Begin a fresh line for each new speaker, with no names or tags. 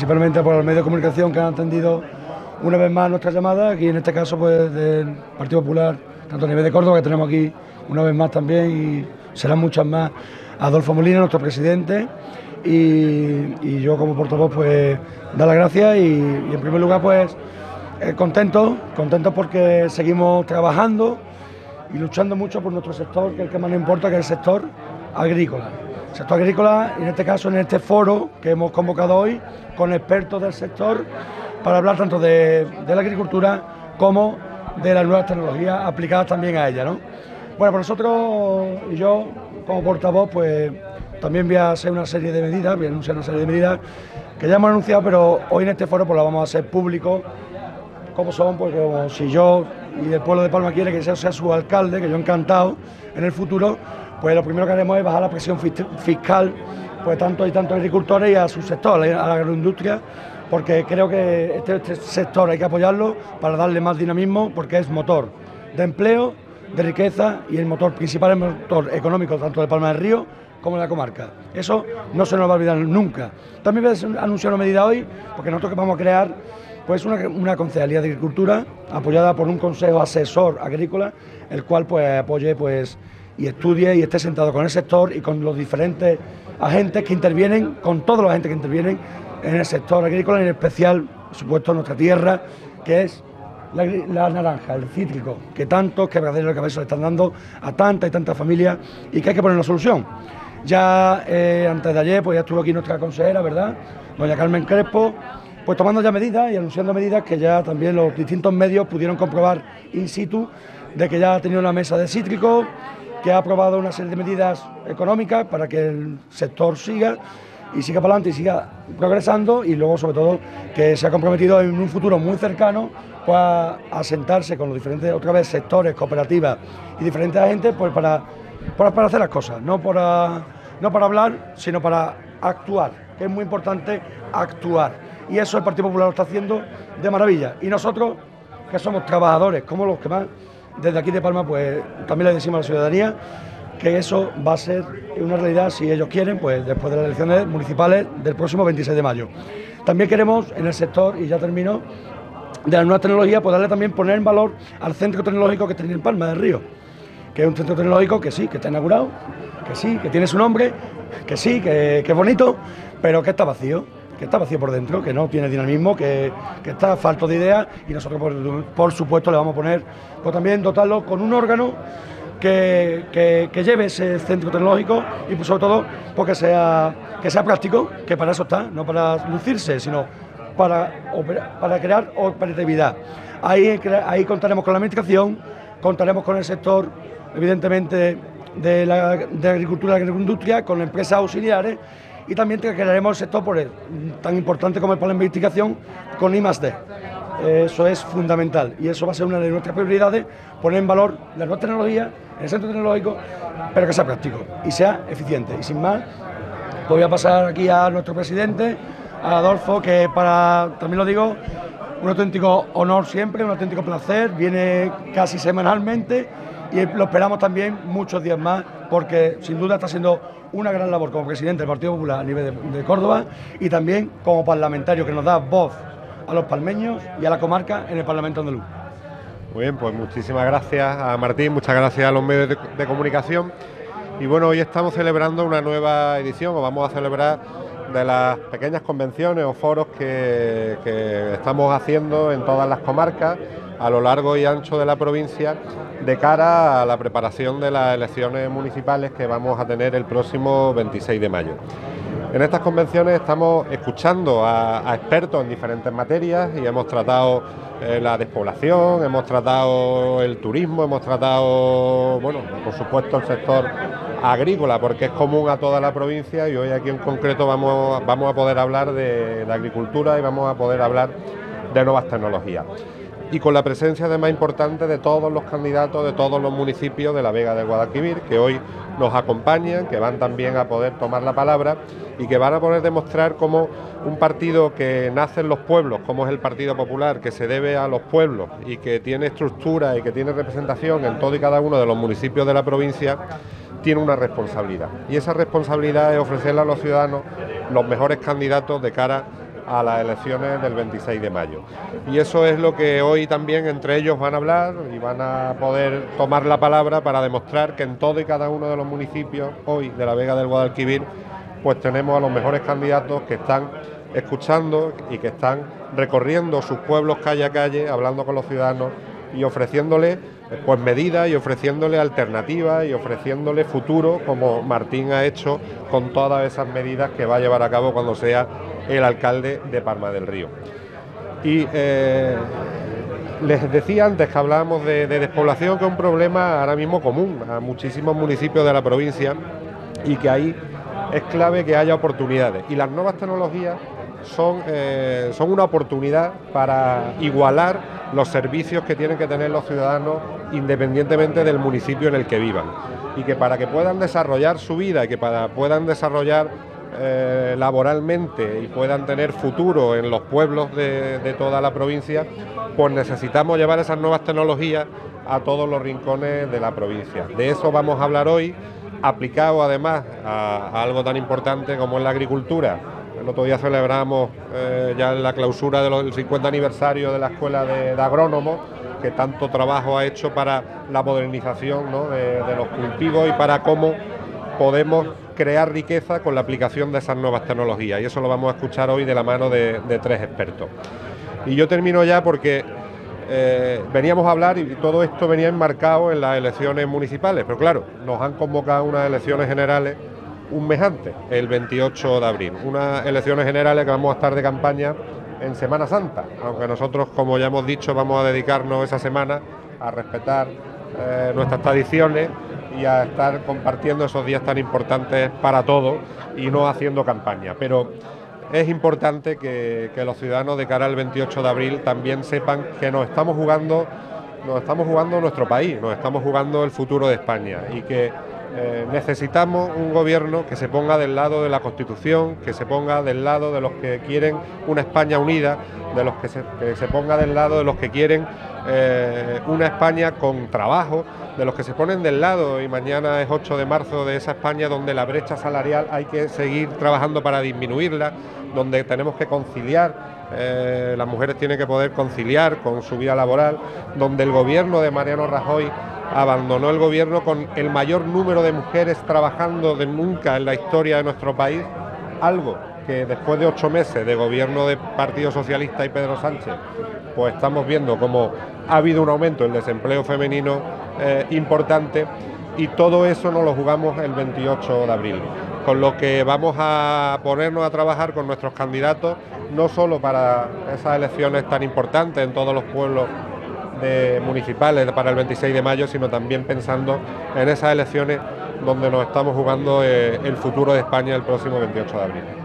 principalmente por los medios de comunicación que han atendido una vez más nuestra llamada, aquí en este caso pues del Partido Popular, tanto a nivel de Córdoba, que tenemos aquí una vez más también, y serán muchas más, Adolfo Molina, nuestro presidente, y yo como portavoz pues dar las gracias y en primer lugar pues contentos porque seguimos trabajando y luchando mucho por nuestro sector, que es el que más nos importa, que es el sector agrícola. El sector agrícola, en este caso en este foro que hemos convocado hoy con expertos del sector para hablar tanto de la agricultura como de las nuevas tecnologías aplicadas también a ella, ¿no? Bueno, pues nosotros y yo como portavoz pues también voy a hacer una serie de medidas, voy a anunciar una serie de medidas que ya hemos anunciado, pero hoy en este foro pues las vamos a hacer público, como son, pues como si yo y el pueblo de Palma quiere que sea su alcalde, que yo encantado en el futuro, pues lo primero que haremos es bajar la presión fiscal pues tanto y tantos agricultores y a su sector, a la agroindustria, porque creo que este sector hay que apoyarlo para darle más dinamismo, porque es motor de empleo, de riqueza y el motor principal, el motor económico tanto de Palma del Río como de la comarca. Eso no se nos va a olvidar nunca. También voy a anunciar una medida hoy, porque nosotros vamos a crear pues una concejalía de agricultura apoyada por un consejo asesor agrícola, el cual pues apoye pues y estudie y esté sentado con el sector y con los diferentes agentes que intervienen, con todos los agentes que intervienen en el sector agrícola, en especial, por supuesto, nuestra tierra, que es la naranja, el cítrico, que tantos quebraderos de cabeza le están dando a tantas y tantas familias y que hay que poner una solución. Ya antes de ayer pues ya estuvo aquí nuestra consejera, ¿verdad?, doña Carmen Crespo, pues tomando ya medidas y anunciando medidas que ya también los distintos medios pudieron comprobar in situ, de que ya ha tenido una mesa de cítricos, que ha aprobado una serie de medidas económicas para que el sector siga para adelante y siga progresando, y luego sobre todo que se ha comprometido en un futuro muy cercano pues a sentarse con los diferentes otra vez sectores, cooperativas y diferentes agentes pues para hacer las cosas, no para hablar, sino para actuar, que es muy importante actuar. Y eso el Partido Popular lo está haciendo de maravilla. Y nosotros, que somos trabajadores, como los que más, desde aquí de Palma, pues también le decimos a la ciudadanía que eso va a ser una realidad, si ellos quieren, pues después de las elecciones municipales del próximo 26 de mayo. También queremos, en el sector, y ya termino, de la nueva tecnología, pues darle también, poner en valor al centro tecnológico que tiene en Palma del Río, que es un centro tecnológico que sí, que está inaugurado, que sí, que tiene su nombre, que sí, que es bonito, pero que está vacío por dentro, que no tiene dinamismo, que está falto de ideas, y nosotros por supuesto le vamos a poner, pues también dotarlo con un órgano que lleve ese centro tecnológico y pues sobre todo porque sea práctico, que para eso está, no para lucirse, sino para crear operatividad. Ahí contaremos con la administración, contaremos con el sector, evidentemente, de agricultura y agroindustria, con empresas auxiliares, y también crearemos el sector tan importante como el para la investigación con I+D. Eso es fundamental y eso va a ser una de nuestras prioridades, poner en valor las nuevas tecnologías en el centro tecnológico, pero que sea práctico y sea eficiente. Y sin más, pues voy a pasar aquí a nuestro presidente, a Adolfo, que también lo digo, un auténtico honor siempre, un auténtico placer, viene casi semanalmente y lo esperamos también muchos días más, porque sin duda está haciendo una gran labor como presidente del Partido Popular a nivel de Córdoba y también como parlamentario, que nos da voz a los palmeños y a la comarca en el Parlamento andaluz.
Muy bien, pues muchísimas gracias a Martín, muchas gracias a los medios de comunicación. Y bueno, hoy estamos celebrando una nueva edición, o vamos a celebrar, de las pequeñas convenciones o foros que estamos haciendo en todas las comarcas a lo largo y ancho de la provincia, de cara a la preparación de las elecciones municipales que vamos a tener el próximo 26 de mayo. En estas convenciones estamos escuchando a expertos en diferentes materias y hemos tratado la despoblación, hemos tratado el turismo, hemos tratado, bueno, por supuesto el sector agrícola, porque es común a toda la provincia, y hoy aquí en concreto vamos a poder hablar de la agricultura y vamos a poder hablar de nuevas tecnologías. Y con la presencia además importante de todos los candidatos de todos los municipios de la Vega del Guadalquivir, que hoy nos acompañan, que van también a poder tomar la palabra y que van a poder demostrar cómo un partido que nace en los pueblos, como es el Partido Popular, que se debe a los pueblos y que tiene estructura y que tiene representación en todo y cada uno de los municipios de la provincia, tiene una responsabilidad. Y esa responsabilidad es ofrecerle a los ciudadanos los mejores candidatos de cara a las elecciones del 26 de mayo. Y eso es lo que hoy también entre ellos van a hablar y van a poder tomar la palabra para demostrar que en todo y cada uno de los municipios hoy de la Vega del Guadalquivir pues tenemos a los mejores candidatos que están escuchando y que están recorriendo sus pueblos calle a calle, hablando con los ciudadanos y ofreciéndole pues medidas y ofreciéndole alternativas y ofreciéndole futuro, como Martín ha hecho con todas esas medidas que va a llevar a cabo cuando sea el alcalde de Palma del Río. Y les decía antes que hablábamos de despoblación, que es un problema ahora mismo común a muchísimos municipios de la provincia y que ahí es clave que haya oportunidades. Y las nuevas tecnologías son una oportunidad para igualar los servicios que tienen que tener los ciudadanos independientemente del municipio en el que vivan. Y que para que puedan desarrollar su vida y que puedan desarrollar laboralmente y puedan tener futuro en los pueblos de toda la provincia, pues necesitamos llevar esas nuevas tecnologías a todos los rincones de la provincia. De eso vamos a hablar hoy, aplicado además a algo tan importante como es la agricultura. El otro día celebramos ya la clausura del 50 aniversario de la Escuela de Agrónomos, que tanto trabajo ha hecho para la modernización, ¿no?, de los cultivos y para cómo podemos crear riqueza con la aplicación de esas nuevas tecnologías. Y eso lo vamos a escuchar hoy de la mano de tres expertos. Y yo termino ya porque veníamos a hablar y todo esto venía enmarcado en las elecciones municipales, pero claro, nos han convocado unas elecciones generales un mes antes, el 28 de abril, unas elecciones generales que vamos a estar de campaña en Semana Santa, aunque nosotros, como ya hemos dicho, vamos a dedicarnos esa semana a respetar nuestras tradiciones y a estar compartiendo esos días tan importantes para todos y no haciendo campaña. Pero es importante que los ciudadanos de cara al 28 de abril también sepan que nos estamos jugando nuestro país, nos estamos jugando el futuro de España y que necesitamos un gobierno que se ponga del lado de la Constitución, que se ponga del lado de los que quieren una España unida, de los que se ponga del lado de los que quieren una España con trabajo, de los que se ponen del lado, y mañana es 8 de marzo, de esa España donde la brecha salarial hay que seguir trabajando para disminuirla, donde tenemos que conciliar, las mujeres tienen que poder conciliar con su vida laboral, donde el gobierno de Mariano Rajoy abandonó el gobierno con el mayor número de mujeres trabajando de nunca en la historia de nuestro país, algo que después de 8 meses de gobierno del Partido Socialista y Pedro Sánchez, pues estamos viendo cómo ha habido un aumento del desempleo femenino importante, y todo eso nos lo jugamos el 28 de abril. Con lo que vamos a ponernos a trabajar con nuestros candidatos, no solo para esas elecciones tan importantes en todos los pueblos municipales para el 26 de mayo, sino también pensando en esas elecciones donde nos estamos jugando el futuro de España el próximo 28 de abril.